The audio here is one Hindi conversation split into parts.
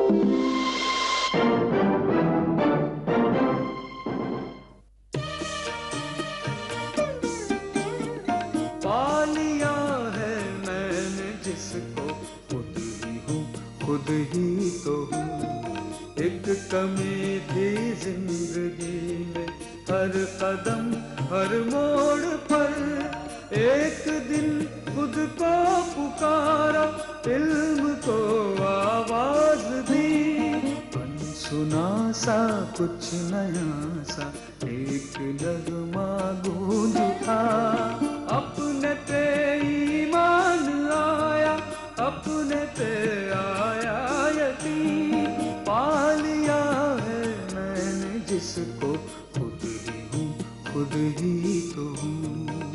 पालिया है मैंने जिसको खुद ही हूँ, खुद ही तो हूँ। एक कमी थी जिंदगी में, हर कदम हर मोड़ पर। एक दिन खुद को पुकारा, इल्म को आवाज दी। अनसुना सा कुछ नया सा एक नगमा गूंज उठा। अपने पे ईमान आया, अपने पे आया यकीन। पा लिया है मैंने जिसको खुद ही हूँ, खुद ही तो हूँ।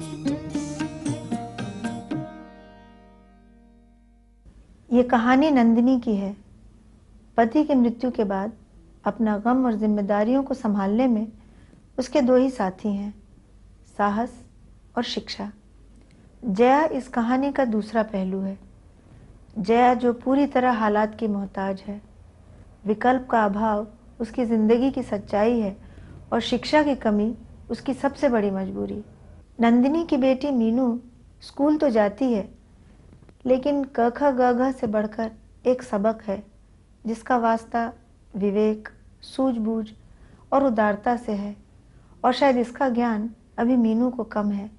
ये कहानी नंदिनी की है। पति की मृत्यु के बाद अपना गम और जिम्मेदारियों को संभालने में उसके दो ही साथी हैं, साहस और शिक्षा। जया इस कहानी का दूसरा पहलू है। जया जो पूरी तरह हालात की मोहताज है, विकल्प का अभाव उसकी जिंदगी की सच्चाई है और शिक्षा की कमी उसकी सबसे बड़ी मजबूरी। नंदिनी की बेटी मीनू स्कूल तो जाती है, लेकिन क ख ग घ से बढ़कर एक सबक है जिसका वास्ता विवेक, सूझबूझ और उदारता से है, और शायद इसका ज्ञान अभी मीनू को कम है।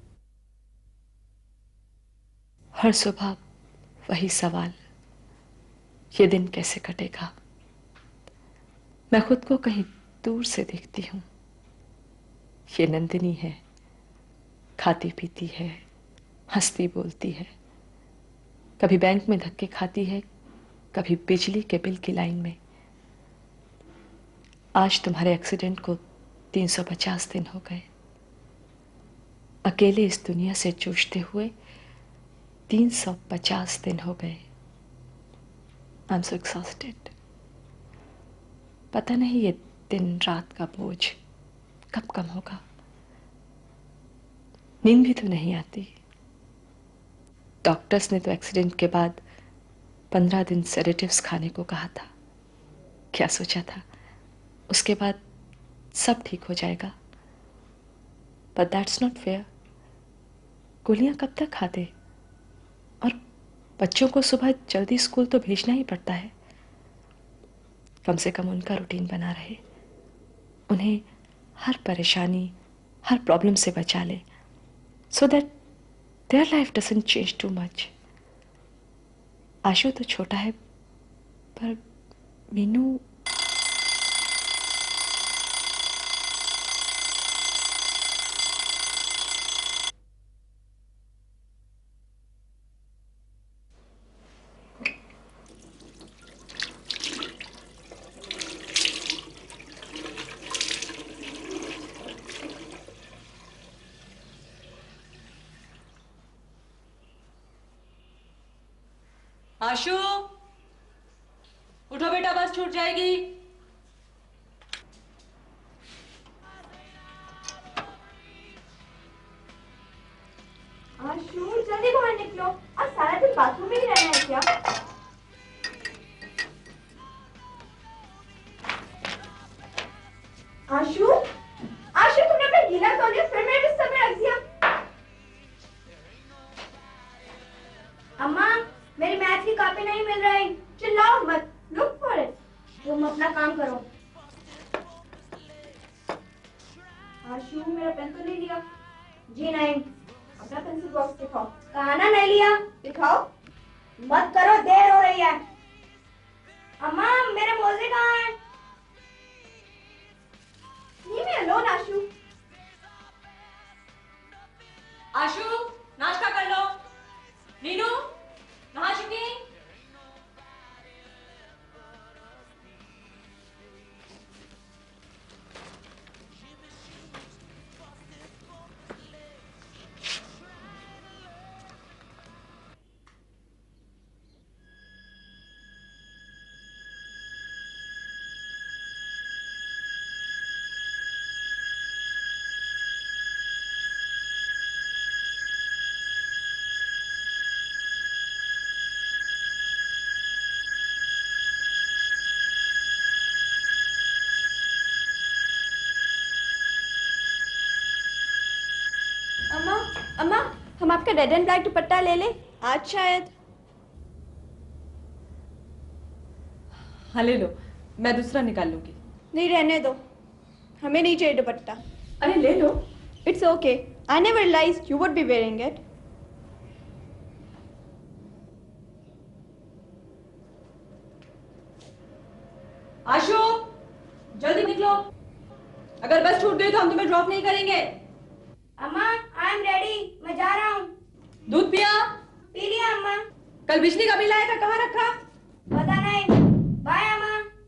हर सुबह वही सवाल, ये दिन कैसे कटेगा। मैं खुद को कहीं दूर से देखती हूँ। ये नंदिनी है, खाती पीती है, हंसती बोलती है, कभी बैंक में धक्के खाती है, कभी बिजली के बिल की लाइन में। आज तुम्हारे एक्सीडेंट को 350 दिन हो गए। अकेले इस दुनिया से जूझते हुए 350 दिन हो गए। I am so exhausted. पता नहीं ये दिन रात का बोझ कब कम होगा। नींद भी तो नहीं आती। डॉक्टर्स ने तो एक्सीडेंट के बाद 15 दिन सेडेटिव्स खाने को कहा था। क्या सोचा था उसके बाद सब ठीक हो जाएगा। But that's not fair. गोलियां कब तक खाते, और बच्चों को सुबह जल्दी स्कूल तो भेजना ही पड़ता है। कम से कम उनका रूटीन बना रहे, उन्हें हर परेशानी, हर प्रॉब्लम से बचा ले, so that their life doesn't change too much. Ashu तो छोटा है, पर मीनू। आशु, उठो बेटा, बस छूट जाएगी। आशु जल्दी बाहर निकलो, आज सारा दिन बाथरूम में ही रहना है क्या? आशु, आशु तुमने अपना गीला तौलिया फिर मेरे बिस्तर में रख दिया। अम्मा, मेरी मैथ की कॉपी नहीं मिल रही। चिल्लाओ मत, लुक फॉर इट। तुम अपना काम करो। आशु, मेरा पेन तो नहीं लिया? जी नहीं। अपना पेंसिल बॉक्स दिखाओ। कहा ना नहीं लिया, दिखाओ। मत करो, देर हो रही है। अम्मा, मेरे मोजे कहाँ हैं? Leave me alone, आशु। आशु, नाश्ता कर लो। नीनू, नहा चुकी? अम्मा, हम आपका रेड एंड ब्लैक दुपट्टा ले लें आज शायद। हाँ ले लो, मैं दूसरा निकाल लूंगी। नहीं, रहने दो, हमें नहीं चाहिए दुपट्टा। अरे ले लो। It's okay, I never realized you would be wearing it. Ashu, जल्दी निकलो, अगर बस छूट गई तो हम तुम्हें ड्रॉप नहीं करेंगे। अम्मा, आई एम रेडी, मैं जा रहा हूँ। दूध पिया? पी लिया अम्मा। कल बिजली का बिल आया था, कहाँ रखा? पता नहीं। बाय अम्मा।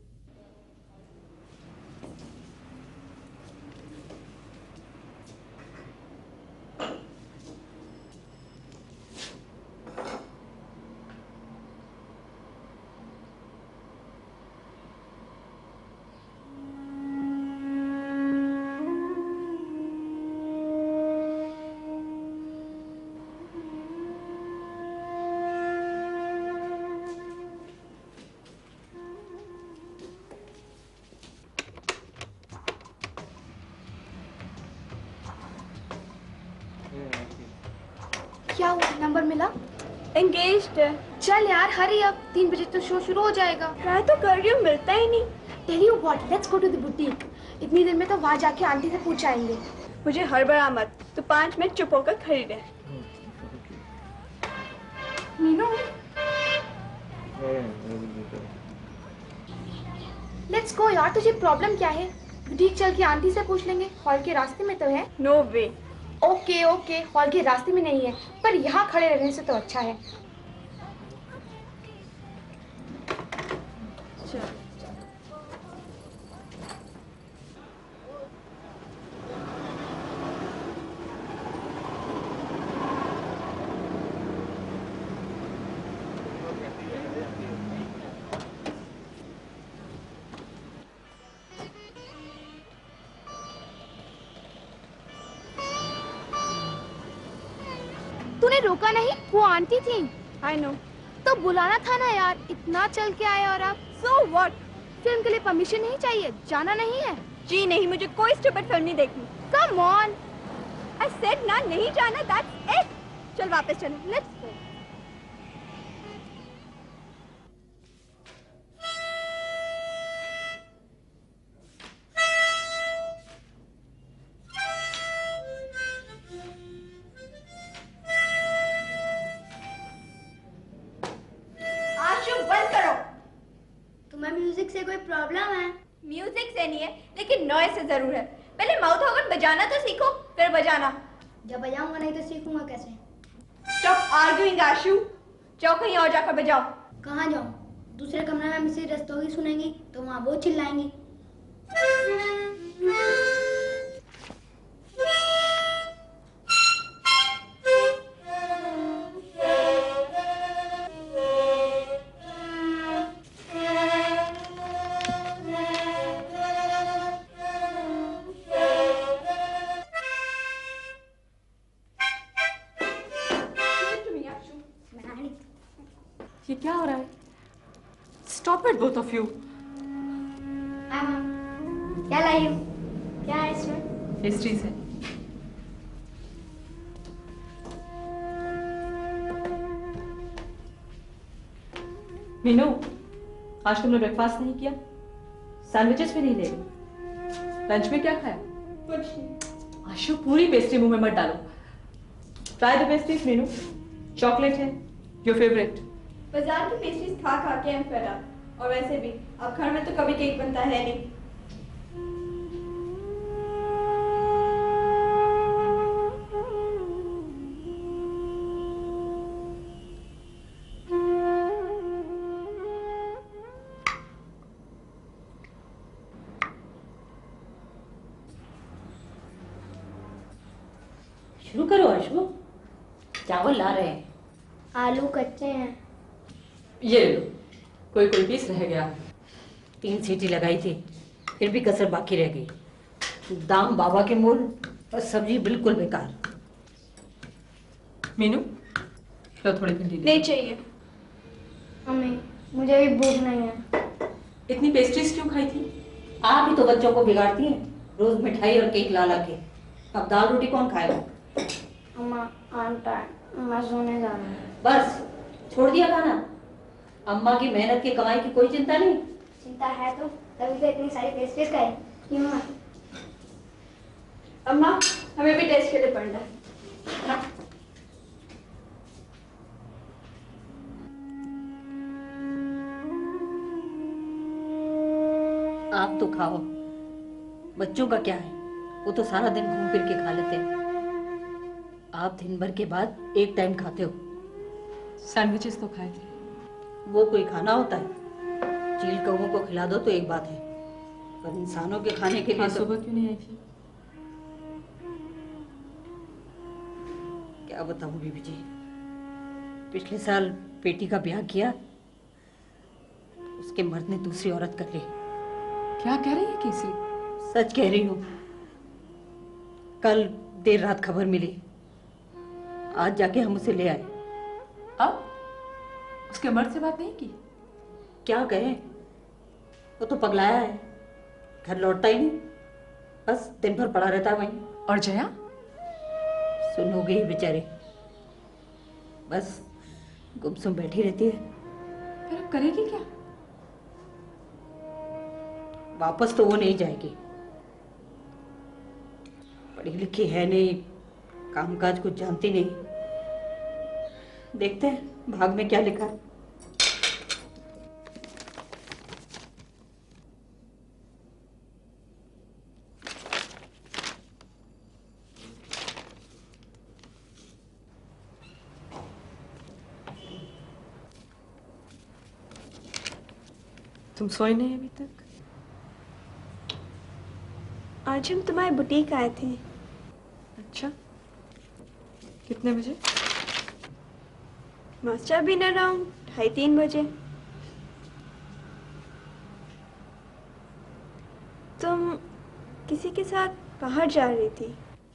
क्या हुआ, नंबर मिला? एंगेज्ड है। चल यार हरी, अब 3 बजे तो शो शुरू हो जाएगा। ट्राई तो कर रही हूँ, मिलता ही नहीं। Tell you what, let's go to the boutique. इतनी देर में तो वहाँ जाके आंटी से पूछ आएंगे। मुझे हड़बड़ा मत, तो 5 मिनट चुप होकर खरीदे। मीनू, लेट्स गो यार, तुझे प्रॉब्लम क्या है? बुटीक चल के आंटी से पूछ लेंगे, हॉल के रास्ते में तो है। No way. Okay okay, hall के रास्ते में नहीं है, पर यहाँ खड़े रहने से तो अच्छा है। तूने रोका नहीं, वो आंटी थी। I know. तो बुलाना था ना यार, इतना चल के आए और आप। So what? फिल्म के लिए परमिशन नहीं चाहिए, जाना नहीं है? जी नहीं, मुझे कोई स्टूपिड फिल्म नहीं देखनी। Come on. आई सेड ना, नहीं जाना, दैट्स इट। चल वापस चलो, लेट्स गो। म्यूजिक से कोई प्रॉब्लम है? म्यूजिक से नहीं है, लेकिन नॉइज से जरूर है। पहले माउथ ऑर्गन बजाना तो सीखो, फिर बजाना। जब बजाऊंगा नहीं तो सीखूंगा कैसे? स्टॉप आर्ग्यूइंग आशु, जाओ कहीं और जाकर बजाओ। कहाँ जाऊँ? दूसरे कमरे में मिसेज रस्तोगी सुनेंगी तो वहाँ वो चिल्लाएंगी। ये क्या हो रहा है? Stop it, both of you. क्या लाई हूँ? क्या है इसमें? पेस्ट्रीज है। मीनू, आज तुमने ब्रेकफास्ट नहीं किया? सैंडविचेस भी नहीं ले गए? लंच में क्या खाया? कुछ नहीं। आशु, पूरी पेस्ट्री मुंह में मत डालो। Try the pastries Meenu, chocolate है, योर फेवरेट। बाजार की पेस्ट्रीज खा खा के I'm fed up। और वैसे भी अब घर में तो कभी केक बनता है नहीं। शुरू करो आशु, चावल ला रहे हैं। आलू कच्चे हैं। ये ले लो, कोई कोई पीस रह गया। 3 सीटी लगाई थी, फिर भी कसर बाकी रह गई। दाम बाबा के मोल और सब्जी बिल्कुल बेकार। मीनू, लो थोड़ी भिंडी। नहीं चाहिए। मम्मी, मुझे भी भूख नहीं है। इतनी पेस्ट्रीज क्यों खाई थी? आप ही तो बच्चों को बिगाड़ती हैं, रोज मिठाई और केक ला ला के। अब दाल रोटी कौन खाएगा? अम्मा आंटा मैं सोने जा रहा हूँ। बस छोड़ दिया खाना? अम्मा की मेहनत की कमाई की कोई चिंता नहीं? चिंता है तो तभी तो इतनी सारी पेस्ट्रीज खाई। क्यों अम्मा, हमें भी टेस्ट के लिए पढ़ना है। आप तो खाओ, बच्चों का क्या है, वो तो सारा दिन घूम फिर के खा लेते हैं। आप दिन भर के बाद एक टाइम खाते हो। सैंडविचेस तो खाए थे। वो कोई खाना होता है? चील कौवों को खिला दो तो एक बात है, पर इंसानों के खाने के लिए तो... सुबह क्यों नहीं आई थी? क्या बताऊं बीबी जी, पिछले साल बेटी का ब्याह किया, उसके मर्द ने दूसरी औरत कर ली। क्या कह रही है केसरी? सच कह रही हूँ। कल देर रात खबर मिली, आज जाके हम उसे ले आए। अब उसके मर्द से बात नहीं की? क्या कहें, वो तो पगलाया है, घर लौटता ही नहीं, बस दिन भर पड़ा रहता है वहीं। और जया? सुन हो गई बेचारी, बस गुमसुम बैठी रहती है। फिर अब करेगी क्या? वापस तो वो नहीं जाएगी, पढ़ी लिखी है नहीं, कामकाज कुछ जानती नहीं। देखते हैं भाग में क्या लिखा है। तुम सोए नहीं अभी तक? आज हम तुम्हारे बुटीक आए थे। अच्छा, कितने बजे? मास्टर भी न अराउंड 2:30 बजे। तुम किसी के साथ बाहर जा रही थी?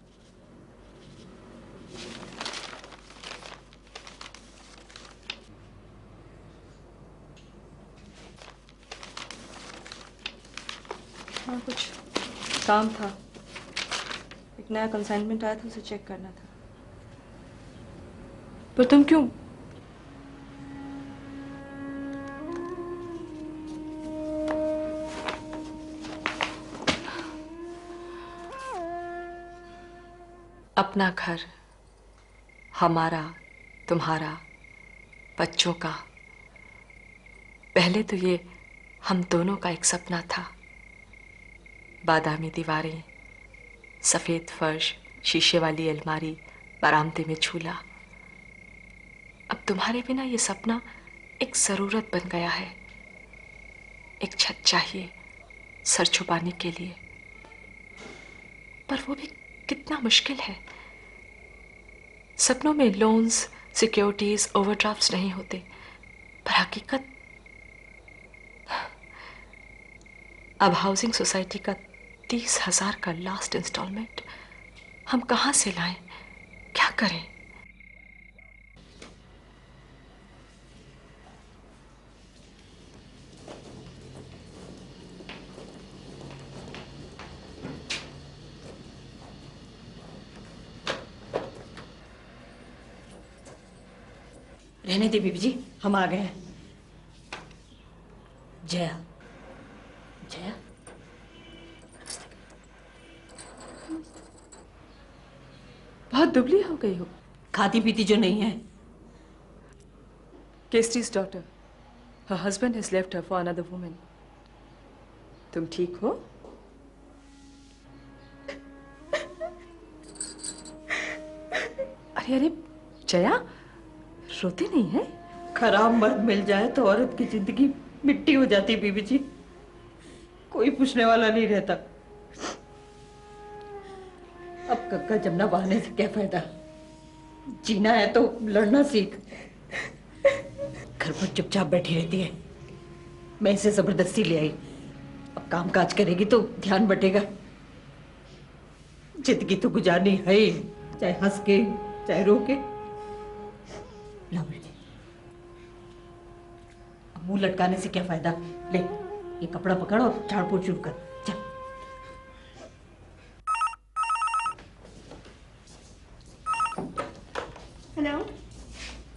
हाँ, कुछ काम था, एक नया कंसाइनमेंट आया था, उसे चेक करना था। पर तुम क्यों? अपना घर, हमारा, तुम्हारा, बच्चों का, पहले तो ये हम दोनों का एक सपना था। बादामी दीवारें, सफेद फर्श, शीशे वाली अलमारी, बरामदे में झूला। अब तुम्हारे बिना ये सपना एक जरूरत बन गया है। एक छत चाहिए सर छुपाने के लिए, पर वो भी कितना मुश्किल है। सपनों में लोन्स, सिक्योरिटीज, ओवरड्राफ्ट्स नहीं होते, पर हकीकत अब हाउसिंग सोसाइटी का 30,000 का लास्ट इंस्टॉलमेंट हम कहां से लाएं? क्या करें? रहने दे बीबी जी, हम आ गए हैं। जया, जया, बहुत दुबली हो गई हो। खाती पीती जो नहीं है। केसरी's daughter, her husband has left her for another woman. तुम ठीक हो? अरे अरे जया, रोते नहीं है? खराब मर्द मिल जाए तो औरत की जिंदगी मिट्टी हो जाती बीबी जी, कोई पूछने वाला नहीं रहता। अब गंगा जमुना बहाने से क्या फायदा, जीना है तो लड़ना सीख। घर पर चुपचाप बैठी रहती है, मैं इसे जबरदस्ती ले आई। अब काम काज करेगी तो ध्यान बटेगा। जिंदगी तो गुजारनी है ही, चाहे हंस के चाहे रो के। ला बेटी, मुंह लटकाने से क्या फायदा, ले ये कपड़ा पकड़ और झाड़ पोछ शुरू कर, चल।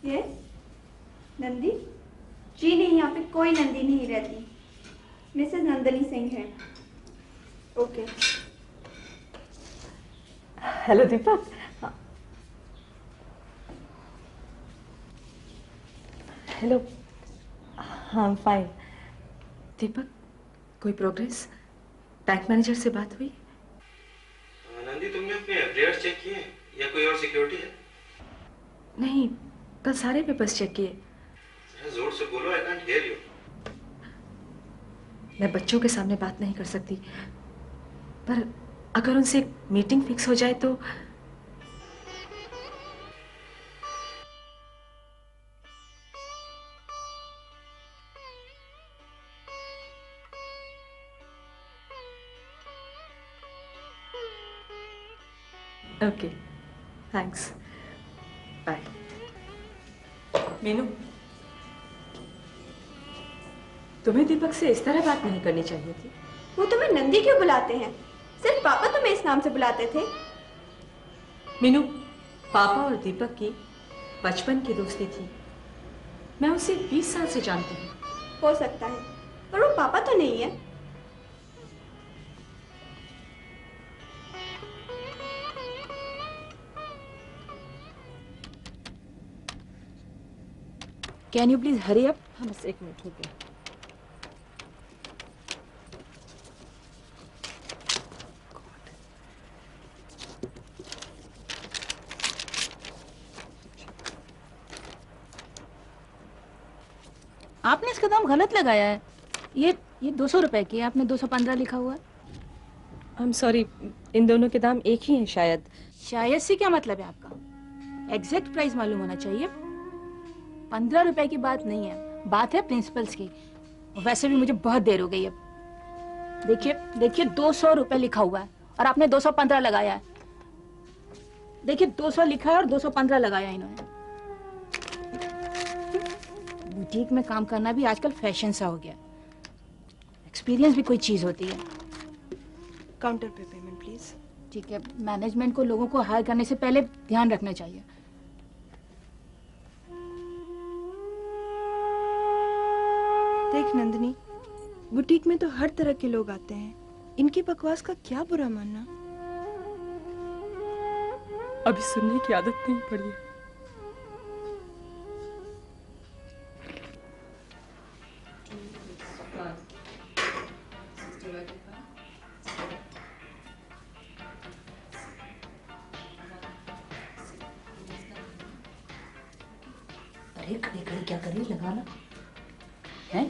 ये नंदी? जी नहीं, यहाँ पे कोई नंदी नहीं रहती। मिसेस नंदनी सिंह है। ओके। हेलो दीपक। हेलो। हाँ फाइन। दीपक, कोई प्रोग्रेस? बैंक मैनेजर से बात हुई? नंदी, तुमने अपने प्लेयर्स चेक किए हैं या कोई और सिक्योरिटी है? नहीं, कल सारे पेपर्स चेक किए। जोर से बोलो, आई कांट हियर यू। मैं बच्चों के सामने बात नहीं कर सकती, पर अगर उनसे एक मीटिंग फिक्स हो जाए तो। Okay, thanks, bye. मीनू, तुम्हें दीपक से इस तरह बात नहीं करनी चाहिए थी। वो तुम्हें नंदी क्यों बुलाते हैं? सिर्फ पापा तुम्हें इस नाम से बुलाते थे। मीनू, पापा और दीपक की बचपन की दोस्ती थी। मैं उसे 20 साल से जानती हूँ। हो सकता है, पर वो पापा तो नहीं है। Can you please hurry up? हाँ बस एक मिनट हो गया। आपने इसका दाम गलत लगाया है। ये 200 रुपए की है, आपने 215 लिखा हुआ है। आई एम सॉरी, इन दोनों के दाम एक ही हैं शायद। शायद से क्या मतलब है आपका? एग्जैक्ट प्राइस मालूम होना चाहिए। 15 रुपए की बात नहीं है, बात है प्रिंसिपल्स की। वैसे भी मुझे बहुत देर हो गई अब। देखिए 200 रुपए लिखा हुआ है और आपने 215 लगाया है। देखिए 200 लिखा है और 215 लगाया है इन्होंने। बुटीक में काम करना भी आजकल फैशन सा हो गया। एक्सपीरियंस भी कोई चीज होती है। काउंटर पे पेमेंट प्लीज। ठीक है, मैनेजमेंट को लोगों को हायर करने से पहले ध्यान रखना चाहिए। देख नंदिनी, बुटीक में तो हर तरह के लोग आते हैं, इनकी बकवास का क्या बुरा मानना। अभी सुनने की आदत नहीं पड़ी है। अरे खड़ी खड़ी क्या करी, लगाना है?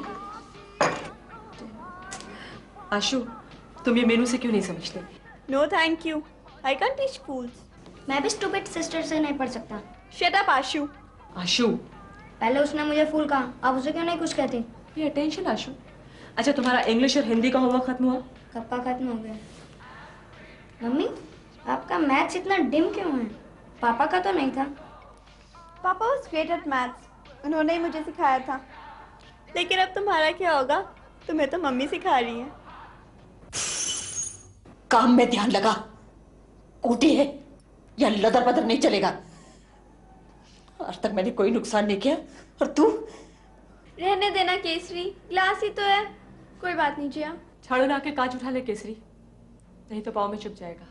आशु, तुम ये मेनू से क्यों नहीं समझते? No thank you, I can teach fools. मैं भी स्टूपिड सिस्टर से नहीं पढ़ सकता। शट अप आशु। आशु, पहले उसने मुझे फूल कहा, अब उसे क्यों नहीं कुछ कहती? पे अटेंशन आशु। अच्छा, तुम्हारा इंग्लिश और हिंदी का होमवर्क खत्म हुआ? कब का खत्म हो गया? मम्मी, आपका मैथ्स इतना डिम क्यों है? पापा का तो नहीं था। पापा वाज ग्रेट एट मैथ्स, उन्होंने ही मुझे सिखाया था। लेकिन अब तुम्हारा क्या होगा? तुम्हें तो मम्मी सिखा रही है। काम में ध्यान लगा। कोटी है या लदर बदर नहीं चलेगा। आज तक मैंने कोई नुकसान नहीं किया और तू? रहने देना केसरी, ग्लास ही तो है, कोई बात नहीं जिया। झाड़ू ला के कांच उठा ले केसरी, नहीं तो पाँव में चुभ जाएगा।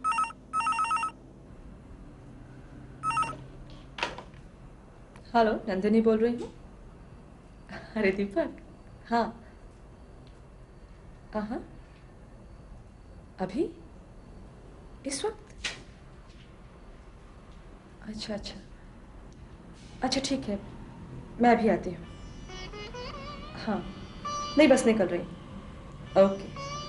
हेलो, नंदिनी बोल रही हूँ। अरे दीपक, हाँ हाँ, अभी इस वक्त? अच्छा अच्छा अच्छा, ठीक है, मैं अभी आती हूँ। हाँ, नहीं बस निकल रही। ओके।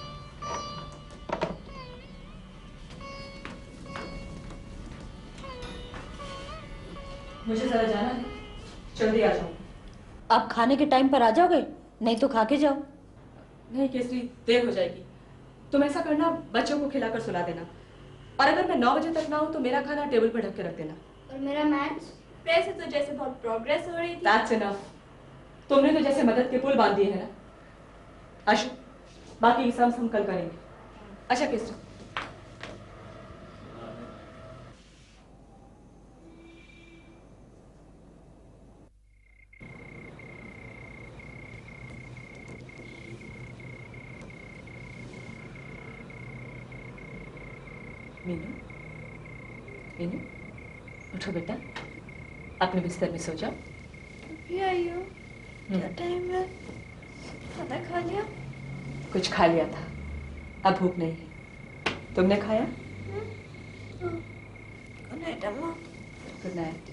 मुझे जरा जाना है, जल्दी आ जाओ। आप खाने के टाइम पर आ जाओगे? नहीं तो खा के जाओ। नहीं केसरी, देर हो जाएगी। तुम ऐसा करना, बच्चों को खिलाकर सुला देना, और अगर मैं 9 बजे तक ना हूं तो मेरा खाना टेबल पर ढक के रख देना। और मेरा मैथ्स? वैसे तो जैसे बहुत प्रोग्रेस हो रही थी। That's enough. तुमने तो जैसे मदद के पुल बांध दिए हैं ना। आशु, बाकी की सब हम कल करेंगे। अच्छा केसरी, मीनू, मीनू, उठो बेटा, अपने बिस्तर में सो जाओ। अभी आई हो? क्या टाइम है? खाना खा लिया? कुछ खा लिया था, अब भूख नहीं है। तुमने खाया? गुड नाइट अम्मा। Good night.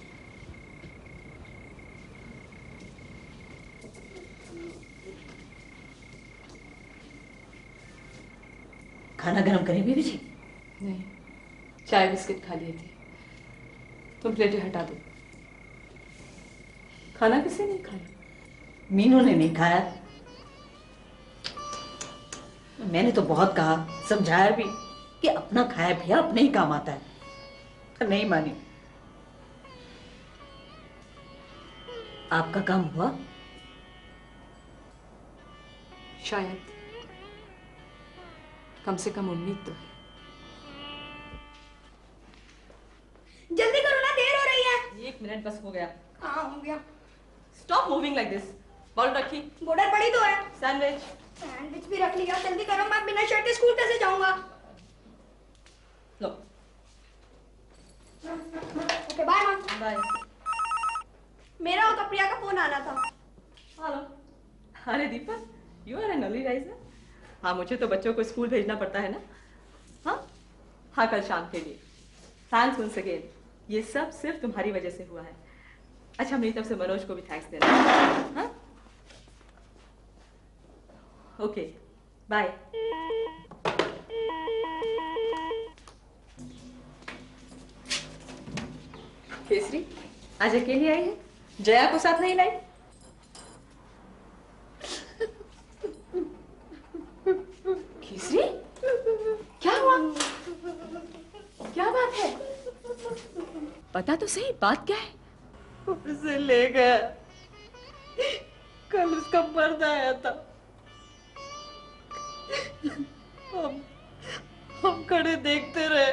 खाना गरम करें बीबी जी? नहीं, चाय बिस्किट खा लिए थे। तुम प्लेटें हटा दो। खाना किसने नहीं खाया? मीनू ने नहीं खाया। मैंने तो बहुत कहा, समझाया भी कि अपना खाया पिया अपने ही काम आता है, पर नहीं मानी। आपका काम हुआ? शायद, कम से कम उम्मीद तो है। जल्दी करो ना, देर हो रही है। 1 मिनट बस हो गया। हाँ हो गया। Stop moving like this. Ball रखी। बॉर्डर पड़ी तो है। सैंडविच। सैंडविच भी रख लिया। जल्दी करो, मैं बिना शर्ट के स्कूल कैसे जाऊंगा? लो। Okay bye mom. बाय। मेरा और तो प्रिया का फोन आना था। हेलो। अरे Deepak, you are an early riser. हाँ, मुझे तो बच्चों को स्कूल भेजना पड़ता है ना। हाँ, कल शाम के लिए। Thanks once again. ये सब सिर्फ तुम्हारी वजह से हुआ है। अच्छा, मेरी तरफ से मनोज को भी थैंक्स देना। हाँ? Okay, bye. केसरी, आज अकेली आई है? जया को साथ नहीं लाई? केसरी, क्या हुआ? क्या बात है? पता तो सही, बात क्या है? उसे ले गया। कल उसका मर्द आया था। हम खड़े देखते रहे।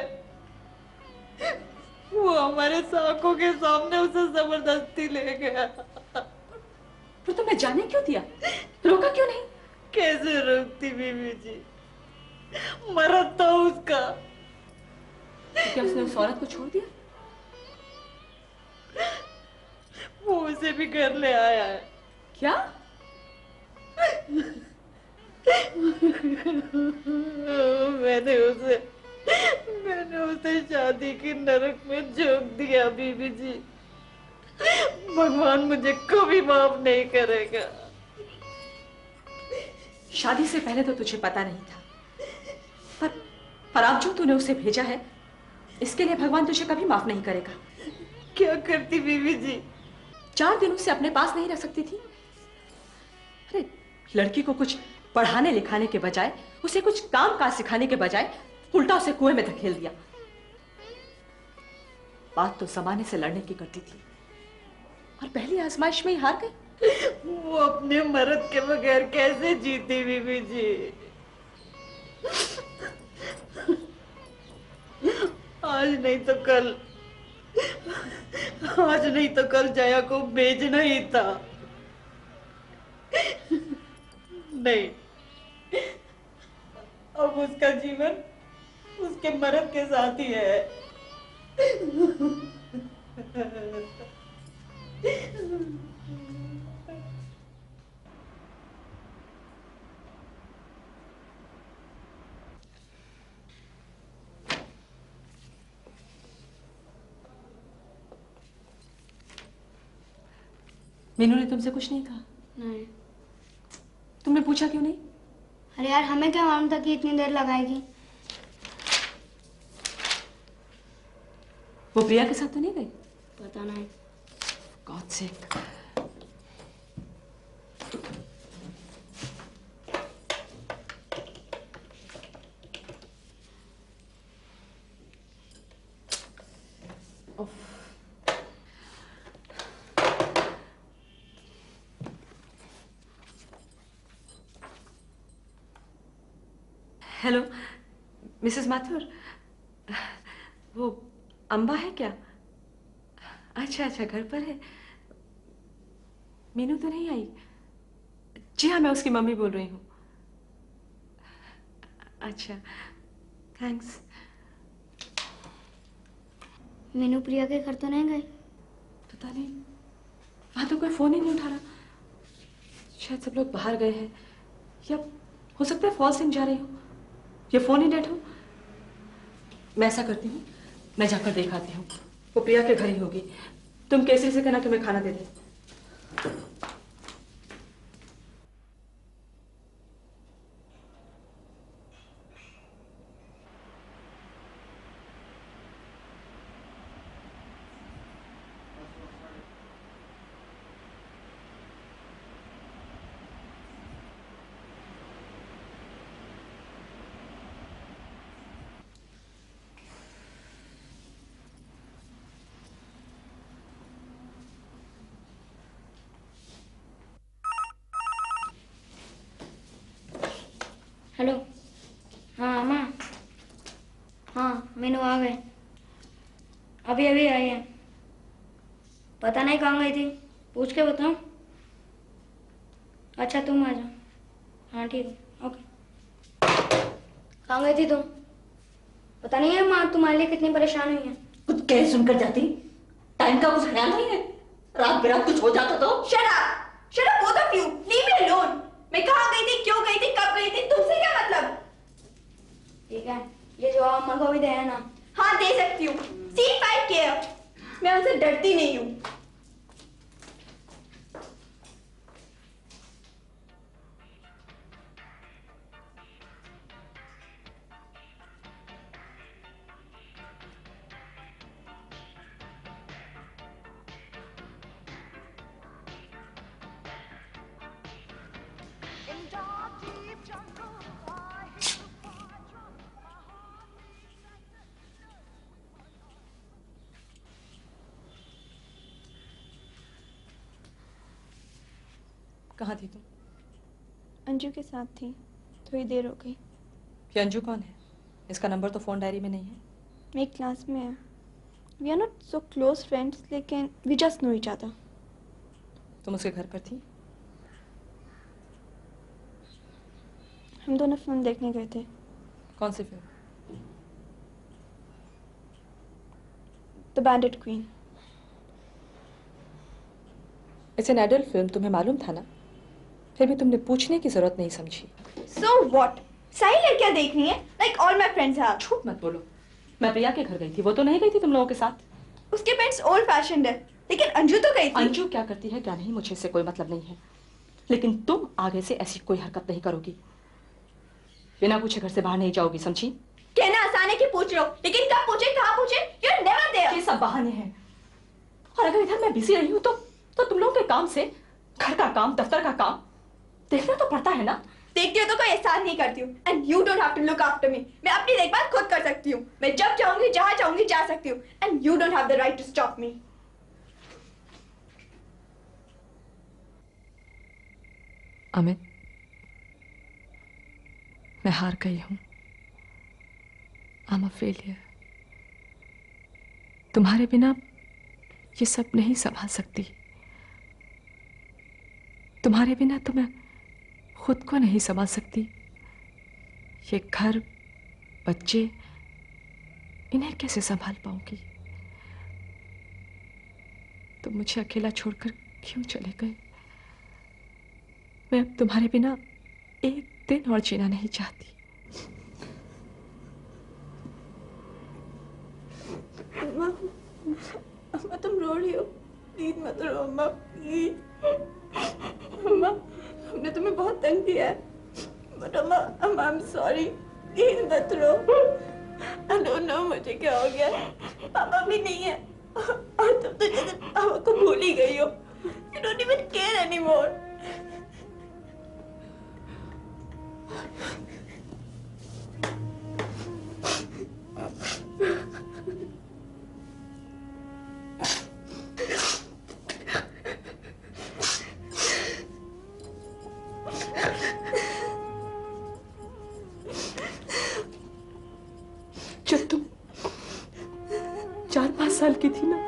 वो हमारे आंखों के सामने उसे जबरदस्ती ले गया। तो तुमने जाने क्यों दिया? रोका क्यों नहीं? कैसे रोकती बीबी जी, मर्द था उसका। तो क्या उसने उस औरत को छोड़ दिया? वो उसे भी घर ले आया है। क्या? मैंने उसे शादी की नरक में झोंक दिया बीबी जी। भगवान मुझे कभी माफ नहीं करेगा। शादी से पहले तो तुझे पता नहीं था, पर अब जो तूने उसे भेजा है, इसके लिए भगवान तुझे कभी माफ नहीं करेगा। क्या करती बीबी जी? 4 दिन उसे अपने पास नहीं रख सकती थी? अरे, लड़की को कुछ पढ़ाने लिखाने के बजाय, उसे कुछ काम काज सिखाने के बजाय उल्टा उसे कुएं में धकेल दिया। बात तो जमाने से लड़ने की करती थी और पहली आजमाइश में ही हार गई। वो अपने मर्द के बगैर कैसे जीती बीबी जी? आज नहीं तो कल जया को भेजना ही था। नहीं, अब उसका जीवन उसके मर्द के साथ ही है। मीनू ने तुमसे कुछ नहीं कहा? नहीं। तुमने पूछा क्यों नहीं? अरे यार, हमें क्या मालूम था कि इतनी देर लगाएगी। वो प्रिया के साथ तो नहीं गई? पता नहीं। God sake. Hello Mrs Mathur, वो अम्बा है क्या? अच्छा अच्छा, घर पर है। मीनू तो नहीं आई? जी हाँ, मैं उसकी मम्मी बोल रही हूँ। अच्छा, थैंक्स। मीनू प्रिया के घर तो नहीं गई? पता नहीं, वहां तो कोई फोन ही नहीं उठा रहा। शायद सब लोग बाहर गए हैं, या हो सकता है फॉल सिंह जा रही हो, या फोन ही डेड हो। मैं ऐसा करती हूँ, मैं जाकर देख आती हूँ, वो प्रिया के घर ही होगी। तुम कैसे से कहना तुम्हें खाना दे दे। हेलो। हाँ माँ। हाँ मीनू आ गए, अभी अभी आई है। पता नहीं कहाँ गई थी, पूछ के बताऊँ? अच्छा तुम आ जाओ। हाँ ठीक है, ओके। कहाँ गई थी तुम? पता नहीं है माँ तुम्हारे लिए कितनी परेशान हुई है। कुछ कह सुनकर जाती, टाइम का कुछ ख्याल नहीं है? रात बिरात कुछ हो जाता तो? Shut up! Shut up both of you! Leave me alone! मैं कहाँ गई थी, क्यों गई थी, कब गई थी, तुमसे क्या मतलब? ठीक है, ये जवाब अम्मा को भी देना ना। हाँ दे सकती हूँ। See if I care. मैं उनसे डरती नहीं हूँ। कहाँ थी तुम? अंजू के साथ थी, थोड़ी देर हो गई। ये अंजू कौन है? इसका नंबर तो फोन डायरी में नहीं है। मेरी क्लास में है। We are not so close friends, लेकिन we just know each other. तुम उसके घर पर थी? हम दोनों फिल्म देखने गए थे। कौन सी फिल्म? The Bandit Queen. It's an adult film, तुम्हें मालूम था ना? फिर भी तुमने पूछने की जरूरत नहीं समझी। So what? सारी लड़कियां देखनी है, like all my friends have. झूठ मत बोलो, मैं प्रिया के घर गई थी, वो तो नहीं गई थी तुम लोगों के साथ। उसके पेरेंट्स ओल्ड फैशन्ड है, लेकिन अंजू तो गई थी। अंजू क्या करती है क्या नहीं, मुझे इससे कोई मतलब नहीं है, लेकिन तुम आगे से ऐसी कोई हरकत नहीं करोगी। बिना पूछे घर से बाहर नहीं जाओगी, समझी? कहना आसान है कि पूछ लो, लेकिन कब पूछे, कहाँ पूछे, you're never there. ये सब बहाने हैं। और अगर इधर मैं बिजी रही हूँ तो तुम लोगों के काम से घर का काम, दफ्तर का काम देखना तो पड़ता है ना। देखती हो तो कोई एहसान नहीं करती हूँ, and you don't have to look after me. मैं अपनी देखभाल खुद कर सकती हूँ, मैं जब चाहूंगी जहाँ चाहूंगी जा सकती हूँ, and you don't have the right to stop me. Amit, मैं हार गई हूँ। I'm a failure. तुम्हारे बिना ये सब नहीं संभाल सकती। तुम्हारे बिना तो मैं खुद को नहीं संभाल सकती। ये घर, बच्चे, इन्हें कैसे संभाल पाऊंगी? तुम मुझे अकेला छोड़कर क्यों चले गए? मैं अब तुम्हारे बिना एक दिन और जीना नहीं चाहती। अम्मा तुम रो रही हो, प्लीज मत रो अम्मा, प्लीज। अम्मा हमने तुम्हें बहुत तंग किया है, बट अम्मा आई एम सॉरी, प्लीज मत रो। आई डोंट नो मुझे क्या हो गया, पापा भी नहीं है और तुम तो जैसे पापा को भूल ही गई हो। You don't even care anymore. जब तुम 4-5 साल की थी ना,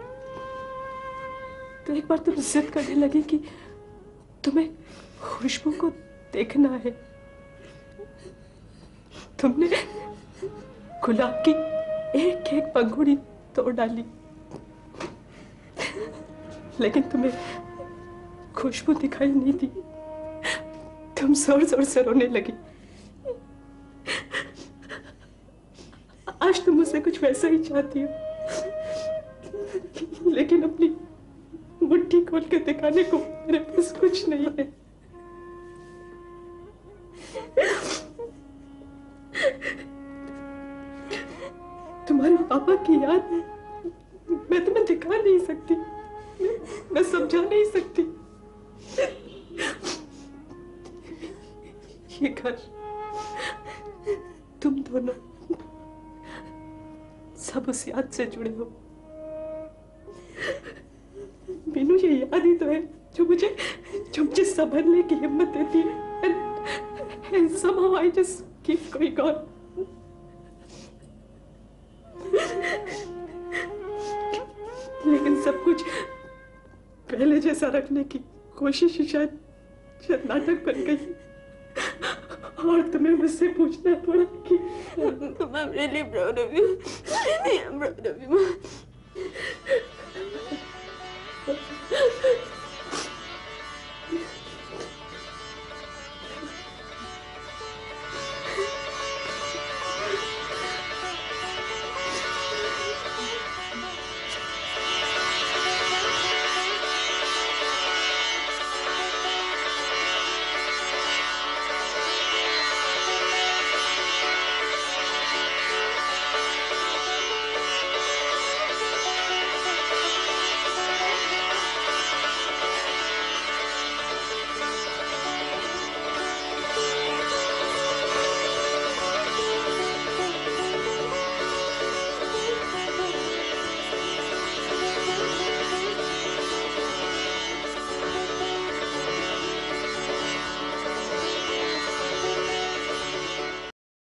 तो एक बार तुम जिद करने लगी कि तुम्हें खुशबू को देखना है। तुमने गुलाब की एक एक पंखुड़ी तोड़ डाली, लेकिन तुम्हें खुशबू दिखाई नहीं दी। तुम जोर जोर से रोने लगी। आज तुम मुझसे कुछ वैसा ही चाहती हो, लेकिन अपनी मुट्ठी खोल के दिखाने को मेरे पास कुछ नहीं है। तुम्हारे पापा की याद मैं तुम्हें दिखा नहीं सकती, मैं समझा नहीं सकती। ये घर, तुम दोनों सब उस याद से जुड़े हो। मीनू, ये याद ही तो है जो मुझे संभलने की हिम्मत देती है। And somehow I just keep going on. लेकिन सब कुछ पहले जैसा रखने की कोशिश शायद नाटक बन गई, और तुम्हें मुझसे पूछना पड़ा कि I'm really proud of you. I'm proud of you.